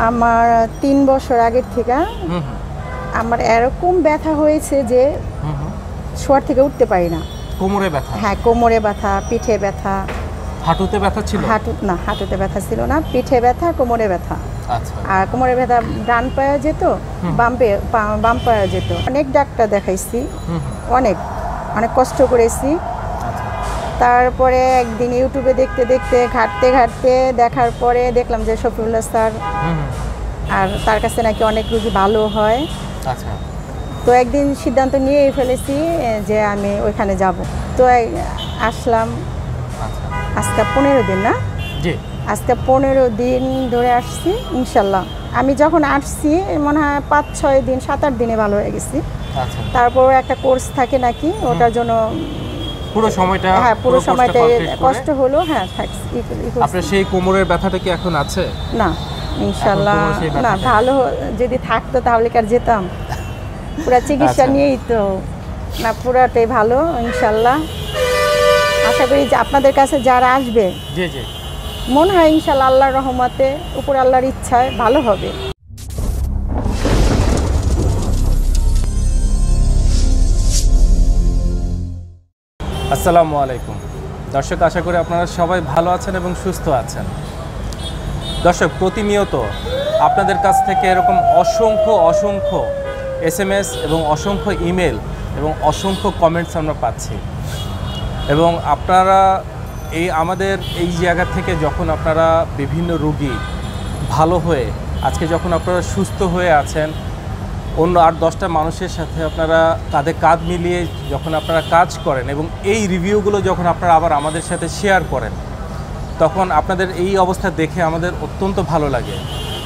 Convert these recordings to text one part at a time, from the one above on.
আমার ৩ বছর আগের থেকে আমার এরকম ব্যথা হয়েছে যে শোয়ার থেকে উঠতে পারি না। কোমরে ব্যথা? হ্যাঁ, কোমরে ব্যথা, পিঠে ব্যথা। হাঁটুতে ব্যথা ছিল? হাঁটুতে ব্যথা ছিল না, পিঠে ব্যথা, কোমরে ব্যথা। আচ্ছা। আর কোমরে ব্যথা ডান পায়ে যেত, বাম পায়ে যেত। অনেক ডাক্তার দেখাইছি, অনেক কষ্ট করেছি। তারপরে একদিন ইউটিউবে দেখতে ঘাটতে দেখার পরে দেখলাম যে শফিউল্লাহ স্যার, আর তার কাছে নাকি অনেক রোগী ভালো হয়। আচ্ছা। তো একদিন সিদ্ধান্ত নিয়ে ফেলেছি যে আমি ওইখানে যাব। তো আসলাম। আজকে ১৫ দিন না? জি। আজকে ১৫ দিন ধরে আসছি ইনশাল্লাহ। আমি যখন আসছি মনে হয় ৫-৬ দিন ৭-৮ দিনে ভালো হয়ে গেছি। আচ্ছা। তারপর একটা কোর্স থাকে নাকি, ওটার জন্য পুরো সময়টা কষ্ট হলো। হ্যাঁ, আপনার সেই কোমরের ব্যথাটা কি এখন আছে? না, ইনশাল্লাহ না। ভালো যদি থাকতো তাহলে কি আর যেতাম? পুরো চিকিৎসা নিয়েই তো না, পুরাটাই ভালো ইনশাল্লাহ। আশা করি যে আপনাদের কাছে যারা আসবে, জি জি, মনে হয় ইনশাল্লাহ আল্লাহর রহমতে, উপর আল্লাহর ইচ্ছায় ভালো হবে। আসসালামু আলাইকুম দর্শক, আশা করি আপনারা সবাই ভালো আছেন এবং সুস্থ আছেন। দর্শক, প্রতিনিয়ত আপনাদের কাছ থেকে এরকম অসংখ্য SMS এবং অসংখ্য ইমেল এবং অসংখ্য কমেন্টস আমরা পাচ্ছি। এবং আপনারা আমাদের এই জায়গা থেকে যখন আপনারা বিভিন্ন রোগী ভালো হয়ে আজকে যখন আপনারা সুস্থ হয়ে আছেন, অন্য ৮-১০টা মানুষের সাথে আপনারা কাঁধে কাঁধ মিলিয়ে যখন আপনারা কাজ করেন এবং এই রিভিউগুলো যখন আপনারা আবার আমাদের সাথে শেয়ার করেন, তখন আপনাদের এই অবস্থা দেখে আমাদের অত্যন্ত ভালো লাগে।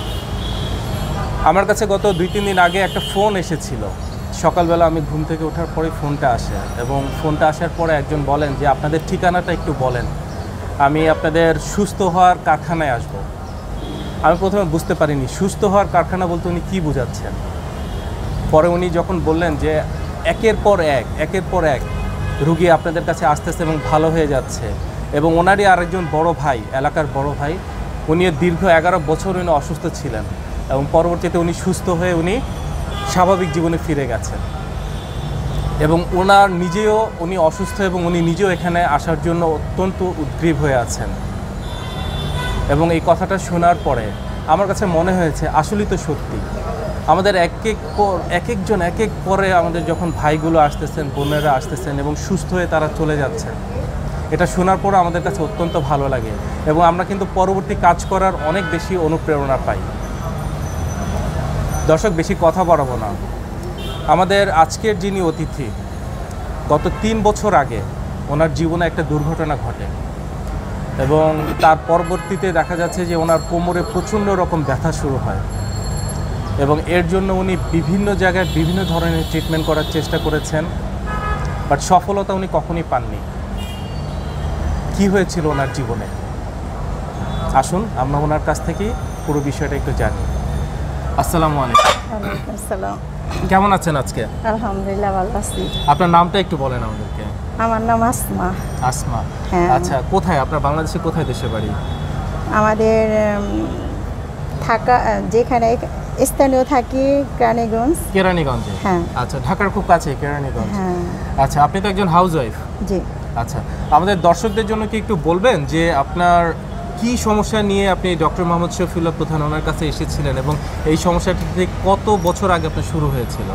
আমার কাছে গত ২-৩ দিন আগে একটা ফোন এসেছিল। সকালবেলা আমি ঘুম থেকে ওঠার পরে ফোনটা আসে, এবং ফোনটা আসার পরে একজন বলেন যে আপনাদের ঠিকানাটা একটু বলেন, আমি আপনাদের সুস্থ হওয়ার কারখানায় আসব। আমি প্রথমে বুঝতে পারিনি সুস্থ হওয়ার কারখানা বলতে উনি কী বোঝাচ্ছেন। পরে উনি যখন বললেন যে একের পর এক রুগী আপনাদের কাছে আসতেছে এবং ভালো হয়ে যাচ্ছে, এবং ওনারই আরেকজন বড় ভাই, এলাকার বড় ভাই, উনি দীর্ঘ ১১ বছর উনি অসুস্থ ছিলেন এবং পরবর্তীতে উনি সুস্থ হয়ে উনি স্বাভাবিক জীবনে ফিরে গেছেন। এবং উনি অসুস্থ এবং উনি নিজেও এখানে আসার জন্য অত্যন্ত উদ্গ্রীব হয়ে আছেন। এবং এই কথাটা শোনার পরে আমার কাছে মনে হয়েছে আসলেই তো সত্যি, আমাদের এক এক পরে আমাদের যখন ভাইগুলো আসতেছেন, বোনেরা আসতেছেন এবং সুস্থ হয়ে তারা চলে যাচ্ছেন, এটা শোনার পরে আমাদের কাছে অত্যন্ত ভালো লাগে এবং আমরা কিন্তু পরবর্তী কাজ করার অনেক বেশি অনুপ্রেরণা পাই। দর্শক, বেশি কথা বাড়াবো না। আমাদের আজকের যিনি অতিথি, গত ৩ বছর আগে ওনার জীবনে একটা দুর্ঘটনা ঘটে এবং তার পরবর্তীতে দেখা যাচ্ছে যে ওনার কোমরে প্রচণ্ড রকম ব্যথা শুরু হয় এবং এর জন্য উনি বিভিন্ন জায়গায় বিভিন্ন ধরনের ট্রিটমেন্ট করার চেষ্টা করেছেন, বাট সফলতা উনি কখনই পাননি। কি হয়েছিল ওনার জীবনে? আসুন আমরা ওনার কাছ থেকে পুরো বিষয়টা একটু জানি। আসসালামু আলাইকুম। ওয়ালাইকুম আসসালাম। কেমন আছেন আজকে? আলহামদুলিল্লাহ ভালো আছি। আপনার নামটা একটু বলেন আমাদেরকে। আমার নাম আসমা। আসমা, হ্যাঁ। আচ্ছা, কোথায় আপনার বাংলাদেশে কোথায় দেশের বাড়ি? আমাদের ঢাকা, যেখানে স্থানীয় থাকি কেরানীগঞ্জে। হ্যাঁ। আচ্ছা, ঢাকার খুব কাছে কেরানীগঞ্জ। হ্যাঁ। আচ্ছা, আপনি তো একজন হাউস ওয়াইফ? জি। আচ্ছা, আমাদের দর্শকদের জন্য কি একটু বলবেন যে আপনার কি সমস্যা নিয়ে আপনি ডক্টর মোহাম্মদ শফিউল্লাহ প্রধান ওনার কাছে এসেছিলেন এবং এই সমস্যাটি কত বছর আগে আপনার শুরু হয়েছিল?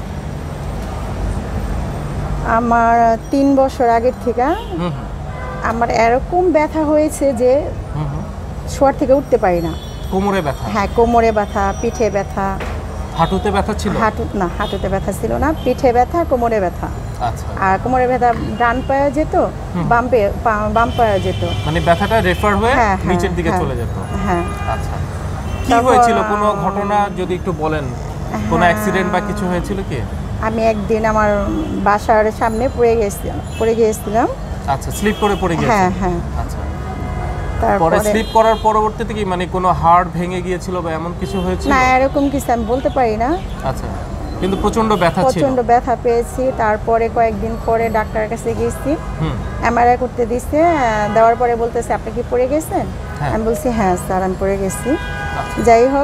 আমার ৩ বছর আগের থেকে আমার এরকম ব্যথা হয়েছে যে শোয়ার থেকে উঠতে পারি না। কোমরে ব্যথা? হ্যাঁ, কোমরে ব্যথা, পিঠে ব্যথা। হাঁটুতে ব্যথা ছিল? হাঁটুতে ব্যথা ছিল না, পিঠে ব্যথা, কোমরে ব্যথা। আচ্ছা। আর কোমরে ব্যথা ডান পায়ে যেত, বাম পায়ে যেত। মানে ব্যথাটা রেফার হয়ে নিচের দিকে চলে যেত? হ্যাঁ। আচ্ছা, কি হয়েছিল? কোনো ঘটনা যদি একটু বলেন, কোনো অ্যাক্সিডেন্ট বা কিছু হয়েছিল কি? আমি একদিন আমার বাসার সামনে পড়ে গিয়েছিলাম। আচ্ছা, স্লিপ করে পড়ে গিয়েছিলেন? হ্যাঁ হ্যাঁ। আচ্ছা, তারপরে স্লিপ করার পরবর্তীতে কি মানে কোনো হাড় ভেঙে গিয়েছিল বা এমন কিছু হয়েছিল? না, এরকম কিছু আমি বলতে পারি না। আচ্ছা, কিন্তু প্রচন্ড ব্যথা ছিল? প্রচন্ড ব্যথা পেয়েছি। তারপরে কয়েকদিন পরে ডাক্তারের কাছে গেছি, এমআরআই করতে দিচ্ছে। দেওয়ার পরে বলতেছে আপনি কি পড়ে গেছেন? আমি বলছি হ্যাঁ স্যার, আমি পড়ে গেছি। যাই হোক,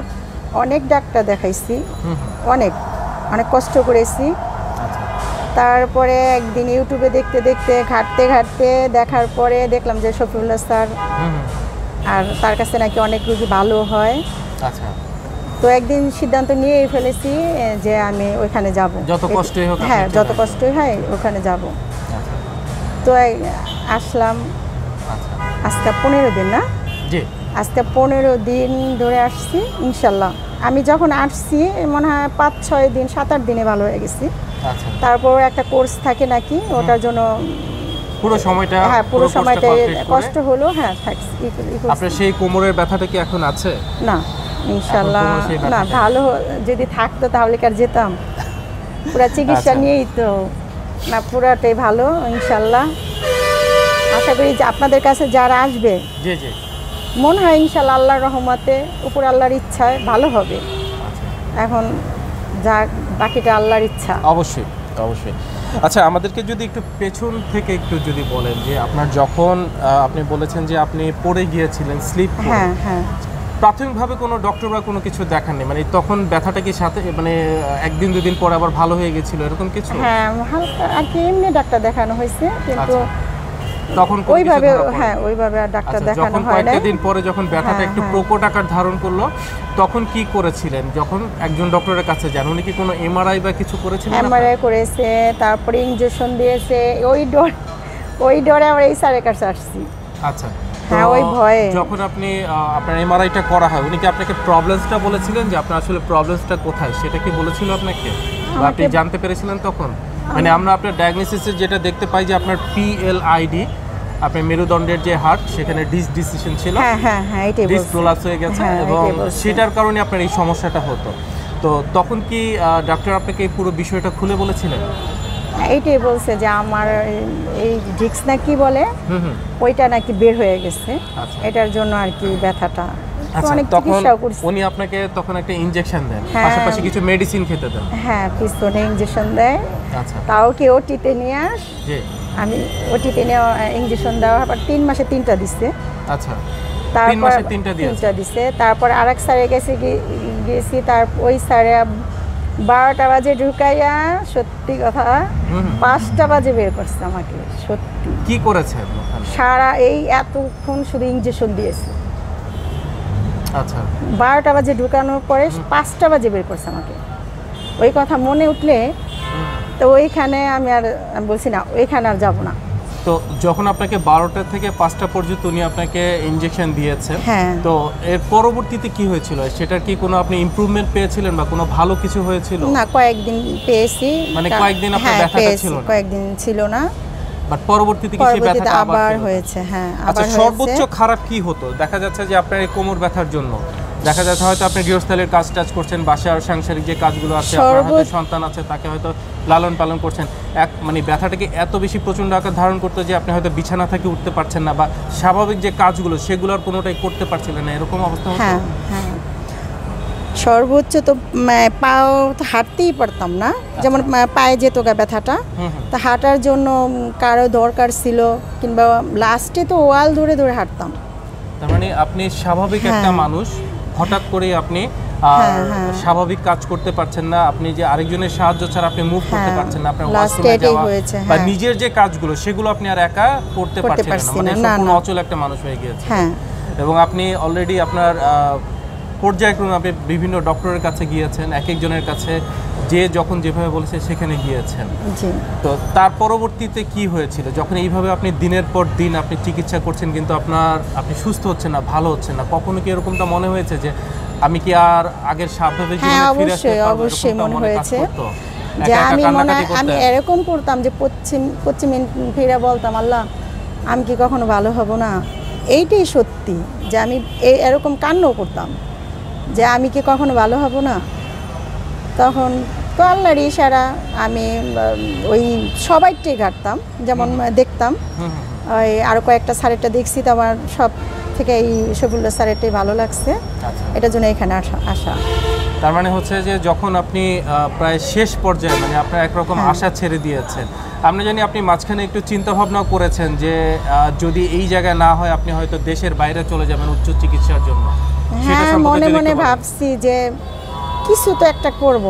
অনেক ডাক্তার দেখাইছি, হুম। অনেক অনেক কষ্ট করেছি। আচ্ছা। তারপরে একদিন ইউটিউবে দেখতে দেখতে ঘাটতে ঘাটতে দেখার পরে দেখলাম যে শফিউল্লাহ স্যার, হুম হুম। আর তার কাছে নাকি অনেক রোগী ভালো হয়। আচ্ছা। তো একদিন সিদ্ধান্ত নিয়েই ফেলেছি যে আমি ওইখানে যাব। যত কষ্টই হোক হ্যাঁ, আপনি যত চলে কষ্টই হয় ওখানে যাব। আচ্ছা। তো আসলাম। আচ্ছা। আজকে 15 দিন না, জি। আজকে 15 দিন ধরে আসছি ইনশাল্লাহ। আমি যখন আসছি মনে হয় 5-6 দিন 7-8 দিনে ভালো হয়ে গেছি। আচ্ছা। তারপর একটা কোর্স থাকে নাকি, ওটার জন্য পুরো সময়টা, হ্যাঁ পুরো কোর্সটা সময়টাই complete করে কষ্ট হলো। হ্যাঁ থাকছি। আপনার সেই কোমরের ব্যথাটা কি এখন আছে? না ইনশাল্লাহ এখন পুরো সেই না, ব্যথাটা? ভালো যদি থাকতো তাহলে কি আর যেতাম? পুরা চিকিৎসা আচ্ছা। নিয়েই তো না, পুরাটাই ভালো ইনশাল্লাহ। আশা করি যে আপনাদের কাছে যারা আসবে, জি জি। মনে হয় ইনশাল্লাহ আল্লাহর রহমতে, উপর আল্লাহর ইচ্ছায় ভালো হবে। আচ্ছা। এখন যা বাকিটা আল্লাহর ইচ্ছা। অবশ্যই অবশ্যই। আচ্ছা, আমাদেরকে যদি একটু পেছন থেকে একটু যদি বলেন যে আপনার যখন আপনি বলেছেন যে আপনি পড়ে গিয়েছিলেন স্লিপ করে, হ্যাঁ হ্যাঁ। প্রাথমিকভাবে কোনো ডক্টর বা কোনো কিছু দেখাননি, মানে তখন ব্যথাটা কি সাথে মানে একদিন দুদিন পরে আবার ভালো হয়ে গেছিল এরকম কিছু? হ্যাঁ হালকা আর কি এমনি ডাক্তার দেখানো হয়েছে, কিন্তু তখন কোনো কিছু ওইভাবে ধরা পড়েনি? হ্যাঁ ওইভাবে আর ডাক্তার আচ্ছা, দেখানো যখন হয় না। কয়েকটা দিন পরে যখন ব্যথাটা হ্যাঁ, একটু হ্যাঁ। প্রকট আকার ধারণ করলো, তখন কি করেছিলেন? যখন একজন ডক্টরের কাছে যান, উনি কি কোনো এমআরআই বা কিছু করেছিলেন? এমআরআই করেছে, তারপরে ইনজেকশন দিয়েছে। ওই ডরে আমরা এই স্যারের কাছে আসছি। আচ্ছা। হ্যাঁ, তো ওই ভয়ে। যখন আপনি আপনার এমআরআইটা করা হয়, উনি কি আপনাকে প্রবলেমসটা বলেছিলেন যে আপনার আসলে প্রবলেমসটা কোথায়, সেটা কি বলেছিল আপনাকে, বা আপনি জানতে পেরেছিলেন তখন? মানে আমরা আপনার ডায়াগনোসিসে যেটা দেখতে পাই যে আপনার পিএলআইডি, আপনার মেরুদণ্ডের যে হার্ট, সেখানে ডিসিশন ছিল, হ্যাঁ হ্যাঁ হ্যাঁ এটাই ডিস বলছে। প্রোলাপস হয়ে গেছে, হ্যাঁ, এবং এটাই বলছে। সেটার কারণে আপনার এই সমস্যাটা হতো। তো তখন কি ডাক্তার আপনাকে এই পুরো বিষয়টা খুলে বলেছিলেন? এইটাই বলছে যে আমার এই ডিক্স না কি বলে, হুম হুম। ওইটা নাকি বের হয়ে গেছে, আচ্ছা। এটার জন্য আর কি ব্যথাটা। আচ্ছা, অনেক তখন চিকিৎসাও করছি। উনি আপনাকে তখন একটা ইনজেকশন দেন, হ্যাঁ। পাশাপাশি কিছু মেডিসিন খেতে দেন। হ্যাঁ পিস্তনে ইঞ্জেকশন দেয়। আচ্ছা। তাও কি ওটিতে নিয়ে জি। আমি ওটিতে নিয়ে ইঞ্জেকশন দেওয়ার পর 3 মাসে 3টা দিচ্ছে। আচ্ছা। 3 তারপর মাসে 3টা দিয়েছে? 3টা দিছে। তারপর আরেক স্যারের কাছে গেছি, তার ওই স্যারে 12টা বাজে ঢুকাইয়া, সত্যি কথা হুম। 5টা বাজে বের করছে আমাকে। সত্যি কি করেছেন ওখানে? সারা এই এতক্ষণ শুধু ইঞ্জেকশন দিয়েছে। আচ্ছা। 12টা বাজে ঢুকানোর পরে 5টা বাজে বের করছে আমাকে। ওই কথা মনে উঠলে তো ওইখানে আমি বলছি না, ওইখানে আর যাব না। তো যখন আপনাকে 12টা থেকে 5টা পর্যন্ত উনি আপনাকে ইনজেকশন দিয়েছে, হ্যাঁ। তো এর পরবর্তীতে কি হয়েছিল? সেটার কি কোনো আপনি ইমপ্রুভমেন্ট পেয়েছিলেন বা কোনো ভালো কিছু হয়েছিল? না, কয়েকদিন পেয়েছি। মানে কয়েকদিন আপনার হ্যাঁ, ব্যথাটা পেয়েছি, ছিল না? কয়েকদিন ছিল না। বাট পরবর্তীতে কি সেই পরবর্তীতে ব্যথাটা আবার ফিরে হয়েছে। হ্যাঁ আচ্ছা, আবার সর্বোচ্চ হয়েছে। খারাপ কি হতো? দেখা যাচ্ছে যে আপনার এই কোমর ব্যথার জন্য দেখা যাচ্ছে হয়তো আপনি গৃহস্থালির কাজ টাজ করছেন, বাসার সাংসারিক যে কাজগুলো আছে, আপনার হাতে সন্তান আছে, তাকে হয়তো লালন পালন করছেন, মানে ব্যথাটাকে এত বেশি প্রচণ্ড আকার ধারণ করতো যে আপনি হয়তো বিছানা থেকে উঠতে পারছেন না, বা স্বাভাবিক যে কাজগুলো সেগুলোর কোনোটাই করতে পারছিলেন না, এরকম অবস্থা হতো? হ্যাঁ হ্যাঁ, সর্বোচ্চ তো পাও তো হাঁটতেই পারতাম না। যেমন পায়ে যেত গা ব্যথাটা, হুম হুম। তা হাঁটার জন্য কারো দরকার ছিল, কিংবা লাস্টে তো ওয়াল ধরে ধরে হাঁটতাম। তার মানে আপনি স্বাভাবিক একটা হ্যাঁ। মানুষ, হঠাৎ করেই আপনি হ্যাঁ, হ্যাঁ। স্বাভাবিক কাজ করতে পারছেন না, আপনি যে আরেকজনের সাহায্য ছাড়া আপনি মুভ করতে হ্যাঁ, পারছেন না, আপনার last ওয়াশরুমে এটাই যাওয়া হয়েছে, বা হ্যাঁ। নিজের যে কাজগুলো সেগুলো আপনি আর একা করতে পারছেন না, পারছি মানে না, না, সম্পূর্ণ না। অচল একটা মানুষ হয়ে গিয়েছে। হ্যাঁ এবং আপনি অলরেডি আপনার পর্যায়ক্রমে আপনি বিভিন্ন ডক্টরের কাছে গিয়েছেন, এক একজনের কাছে যে যখন যেভাবে বলেছে সেখানে গিয়েছেন। জি। তো তার পরবর্তীতে কি হয়েছিল যখন এইভাবে আপনি দিনের পর দিন আপনি চিকিৎসা করছেন কিন্তু আপনি সুস্থ হচ্ছেন না, ভালো হচ্ছেন না? কখনো কি এরকমটা মনে হয়েছে যে আমি কি আর আগের স্বাভাবিক হ্যাঁ, জীবনে ফিরে আসতে অবশ্যই পারবো? অবশ্যই এরকমটা মনে মনে কাজ হয়েছে করতো? যে একা একা আমি কান্নাকাটি আমি করতেন? এরকম করতাম যে পশ্চিম ফিরে বলতাম, আল্লাহ আমি কি কখনো ভালো হব না। এইটাই সত্যি যে আমি এরকম কান্নাও করতাম যে আমি কি কখনো ভালো হব না। তখন তো আল্লাহর ইশারা আমি ওই সবাইটাই ঘাটতাম, যেমন দেখতাম হুম হুম। ওই আরও কয়েকটা স্যারেরটা দেখছি, তো আমার সব থেকে এই শফিউল্লাহ স্যারেরটাই ভালো লাগছে, আচ্ছা। এটার জন্য এখানে আসা। তার মানে হচ্ছে যে যখন আপনি প্রায় শেষ পর্যায়ে, মানে আপনার একরকম হ্যাঁ। আশা ছেড়ে দিয়েছেন, আমরা জানি আপনি মাঝখানে একটু চিন্তা ভাবনাও করেছেন যে যদি এই জায়গায় না হয় আপনি হয়তো দেশের বাইরে চলে যাবেন উচ্চ চিকিৎসার জন্য, সেটা হ্যাঁ, সম্পর্কে মনে যদি মনে একটু বলেন। ভাবছি যে কিছু তো একটা করব।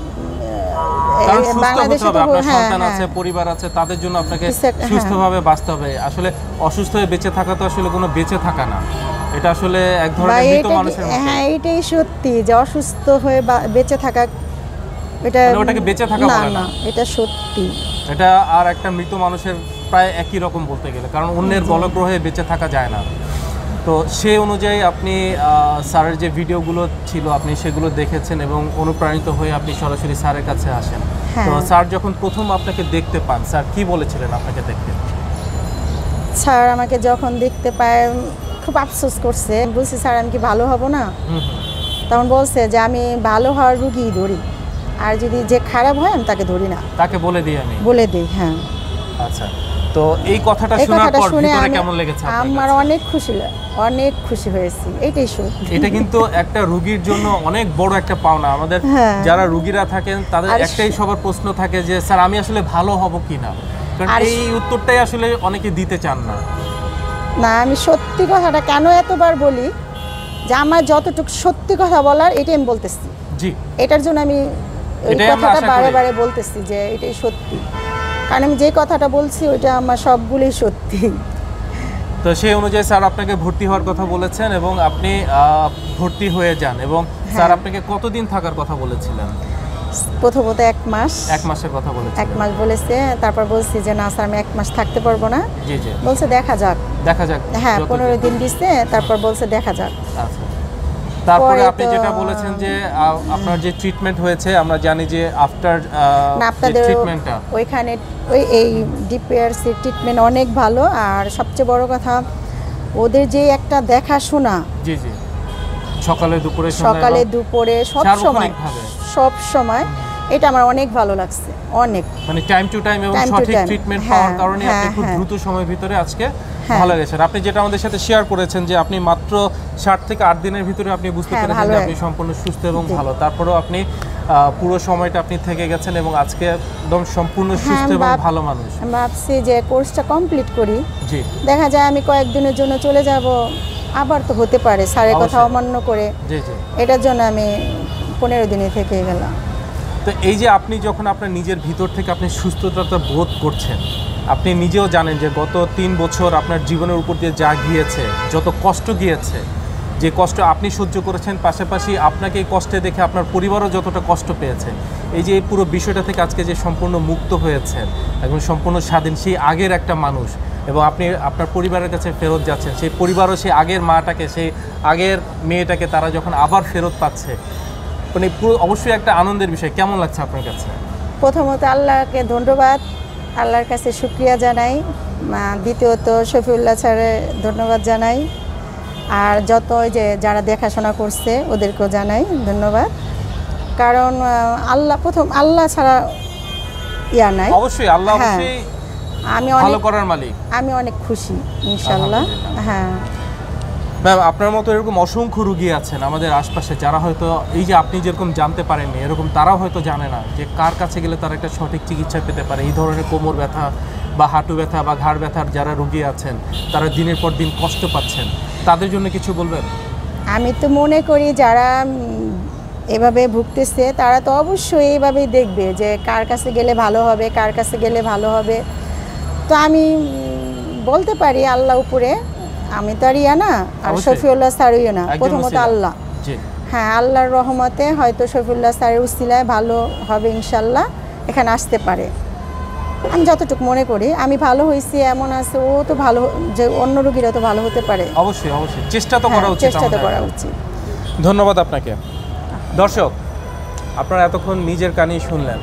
কারণ সুস্থ হতে হবে, আপনার হ্যাঁ, সন্তান হ্যাঁ। আছে, পরিবার আছে, তাদের জন্য আপনাকে কিছু একটা, হ্যাঁ। সুস্থভাবে বাঁচতে হবে। আসলে অসুস্থ হয়ে বেঁচে থাকা তো আসলে কোনো বেঁচে থাকা না, এটা আসলে এক বা ধরনের মৃত এটা মানুষের মতো। হ্যাঁ, এটাই সত্যি যে অসুস্থ হয়ে বেঁচে থাকা, এটা মানে ওটাকে বেঁচে থাকা না বলে না। না, এটা সত্যি। এটা আর একটা মৃত মানুষের প্রায় একই রকম বলতে গেলে, কারণ অন্যের গলগ্রহে বেঁচে থাকা যায় না। তো সেই অনুযায়ী আপনি স্যারের যে ভিডিওগুলো ছিল আপনি সেগুলো দেখেছেন এবং অনুপ্রাণিত হয়ে আপনি সরাসরি স্যারের কাছে আসেন। হ্যাঁ। তো স্যার যখন প্রথম আপনাকে দেখতে পান, স্যার কি বলেছিলেন আপনাকে দেখতে? স্যার আমাকে যখন দেখতে পায় খুব আফসোস করছে। বলছি, স্যার আমি কি ভালো হব না? হুম হুম। তখন বলছে যে আমি ভালো হওয়ার রুগী ধরি, আর যদি যে খারাপ হয় আমি তাকে ধরি না, তাকে বলে দিই আমি। বলে দিই। হ্যাঁ, আচ্ছা, তো এই কথাটা এই শোনার কথাটা পর শুনে ভিতরে আমি কেমন লেগেছে আপনার আমার কাছে? অনেক খুশি হয়েছি। এইটাই সত্যি। এটা কিন্তু একটা রুগীর জন্য অনেক বড় একটা পাওনা। আমাদের হ্যাঁ। যারা রুগীরা থাকেন তাদের আর একটাই সবার প্রশ্ন থাকে যে স্যার আমি আসলে ভালো হব কিনা, কারণ আর এই উত্তরটাই আসলে অনেকে দিতে চান না। না, আমি সত্যি কথাটা কেন এতবার বলি যে আমার যতটুকু সত্যি কথা বলার এটাই আমি বলতেছি। জি, এটার জন্য আমি এই এটাই আমরা কথাটা আশা করি। বারে বারে বলতেছি যে এটাই সত্যি, কারণ আমি যে কথাটা বলছি ওইটা আমার সবগুলোই সত্যি। তো সেই অনুযায়ী স্যার আপনাকে ভর্তি হওয়ার কথা বলেছেন এবং আপনি ভর্তি হয়ে যান। এবং স্যার আপনাকে কতদিন থাকার কথা বলেছিলেন? প্রথমত 1 মাস। 1 মাসের কথা বলেছিলেন। 1 মাস বলেছে, তারপর বলছি যে না স্যার আমি 1 মাস থাকতে পারবো না। জি জি, বলছে দেখা যাক। দেখা যাক। হ্যাঁ, যতদিন। 15 দিন দিচ্ছে, তারপর বলছে দেখা যাক। আচ্ছা, তারপরে পরে আপনি তো- যেটা বলেছেন যে আপনার যে ট্রিটমেন্ট হয়েছে, আমরা জানি যে আফটার না, আপনাদের ট্রিটমেন্টটা, ওইখানে এই ডিপিআরসি ট্রিটমেন্ট অনেক ভালো। আর সবচেয়ে বড় কথা ওদের যে একটা দেখাশোনা, জি জি, সকালে দুপুরে সকালে দুপুরে সব সময়, সার্বক্ষণিকভাবে। সব সময়, এটা আমার অনেক ভালো লাগছে, অনেক। মানে টাইম টু টাইম এবং Time to সঠিক time, ট্রিটমেন্ট হ্যাঁ, পাওয়ার কারণে আপনি হ্যাঁ, খুব হ্যাঁ। দ্রুত সময়ের ভিতরে আজকে হ্যাঁ। ভালো গেছেন। আপনি যেটা আমাদের সাথে শেয়ার করেছেন যে আপনি মাত্র 7 থেকে 8 দিনের ভিতরে আপনি বুঝতে হ্যাঁ, পেরেছেন ভালো যে হয়। আপনি সম্পূর্ণ সুস্থ এবং জি। ভালো। তারপরেও আপনি পুরো সময়টা আপনি থেকে গেছেন এবং আজকে একদম সম্পূর্ণ সুস্থ এবং ভালো মানুষ। আমি ভাবছি যে কোর্সটা কমপ্লিট করি, জি দেখা যায় আমি কয়েকদিনের জন্য চলে যাব, আবার তো হতে পারে স্যারের কথা অবশ্যই। অমান্য করে। জি জি। এটার জন্য আমি 15 দিনে থেকে গেলাম। তো এই যে আপনি যখন আপনার নিজের ভিতর থেকে আপনি সুস্থতা বোধ করছেন, আপনি নিজেও জানেন যে গত 3 বছর আপনার জীবনের উপর দিয়ে যা গিয়েছে, যত কষ্ট গিয়েছে, যে কষ্ট আপনি সহ্য করেছেন, পাশাপাশি আপনাকে এই কষ্টে দেখে আপনার পরিবারও যতটা কষ্ট পেয়েছে, এই যে এই পুরো বিষয়টা থেকে আজকে যে সম্পূর্ণ মুক্ত হয়েছেন, একদম সম্পূর্ণ স্বাধীন, সেই আগের একটা মানুষ, এবং আপনি আপনার পরিবারের কাছে ফেরত যাচ্ছেন, সেই পরিবারও সেই আগের মাটাকে, সেই আগের মেয়েটাকে তারা যখন আবার ফেরত পাচ্ছে, মানে পুরো অবশ্যই একটা আনন্দের বিষয়। কেমন লাগছে আপনার কাছে? প্রথমত আল্লাহকে ধন্যবাদ, আল্লাহর কাছে শুকরিয়া জানাই। দ্বিতীয়ত শফিউল্লাহ স্যারের ধন্যবাদ জানাই। আর যত ওই যে যারা দেখাশোনা করছে ওদেরকেও জানাই ধন্যবাদ। কারণ আল্লাহ ছাড়া ইয়া নাই। অবশ্যই আল্লাহ হ্যাঁ। অবশ্যই আমি ভালো করার মালিক। আমি অনেক খুশি ইনশাআল্লাহ। আলহামদুলিল্লাহ। হ্যাঁ, ম্যাম, আপনার মতো এরকম অসংখ্য রুগী আছেন আমাদের আশপাশে, যারা হয়তো এই যে আপনি যেরকম জানতে পারেননি, এরকম তারাও হয়তো জানে না যে কার কাছে গেলে তারা একটা সঠিক চিকিৎসা পেতে পারে। এই ধরনের কোমর ব্যথা বা হাঁটু ব্যথা বা ঘাড় ব্যথার যারা রুগী আছেন, তারা দিনের পর দিন কষ্ট পাচ্ছেন, তাদের জন্য কিছু বলবেন? আমি তো মনে করি যারা এভাবে ভুগতেছে তারা তো অবশ্যই এইভাবেই দেখবে যে কার কাছে গেলে ভালো হবে, কার কাছে গেলে ভালো হবে। তো আমি বলতে পারি আল্লাহ উপরে, আমি তো আর ইয়া না, আর অবশ্যই। শফিউল্লাহ স্যারও না, একজন প্রথমত উসিলা। আল্লাহ। জি, হ্যাঁ, আল্লাহর রহমতে হয়তো শফিউল্লাহ স্যারের উসিলায় ভালো হবে ইনশাল্লাহ, এখানে আসতে পারে। আমি যতটুকু মনে করি আমি ভালো হয়েছি, এমন আছে ও তো ভালো, যে অন্য রোগীরা তো ভালো হতে পারে। অবশ্যই অবশ্যই চেষ্টা তো হ্যাঁ, করা উচিত চেষ্টা তো আমাদের। করা উচিত। ধন্যবাদ আপনাকে। দর্শক, আপনারা এতক্ষণ নিজের কানেই শুনলেন,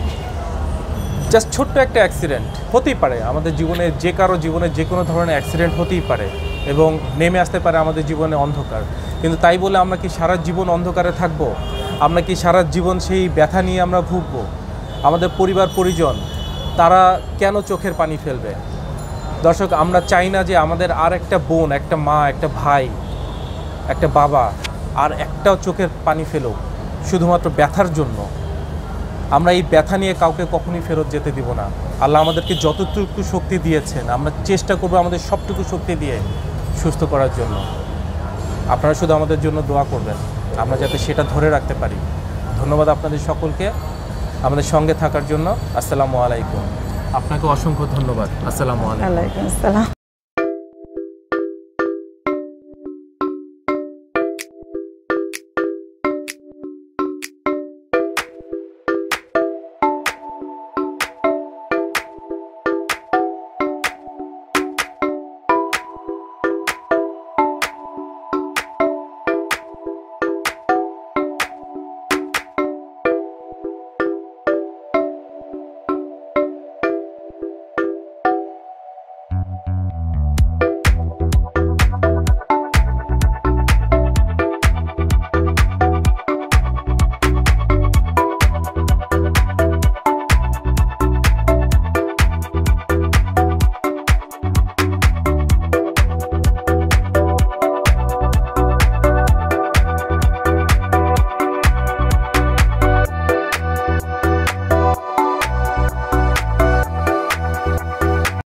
জাস্ট ছোট্ট একটা অ্যাক্সিডেন্ট হতেই পারে আমাদের জীবনে, যে কারো জীবনে যে কোনো ধরনের অ্যাক্সিডেন্ট হতেই পারে এবং নেমে আসতে পারে আমাদের জীবনে অন্ধকার। কিন্তু তাই বলে আমরা কি সারা জীবন অন্ধকারে থাকব? আমরা কি সারা জীবন সেই ব্যথা নিয়ে আমরা ভুগবো? আমাদের পরিবার পরিজন তারা কেন চোখের পানি ফেলবে? দর্শক, আমরা চাই না যে আমাদের আর একটা বোন, একটা মা, একটা ভাই, একটা বাবা আর একটাও চোখের পানি ফেলুক শুধুমাত্র ব্যথার জন্য। আমরা এই ব্যথা নিয়ে কাউকে কখনোই ফেরত যেতে দিব না। আল্লাহ আমাদেরকে যতটুকু শক্তি দিয়েছেন, আমরা চেষ্টা করব আমাদের সবটুকু শক্তি দিয়ে সুস্থ করার জন্য। আপনারা শুধু আমাদের জন্য দোয়া করবেন, আমরা যাতে সেটা ধরে রাখতে পারি। ধন্যবাদ আপনাদের সকলকে আমাদের সঙ্গে থাকার জন্য। আসসালামু আলাইকুম। আপনাকে অসংখ্য ধন্যবাদ। আসসালামু আলাইকুম। ওয়ালাইকুম আসসালাম।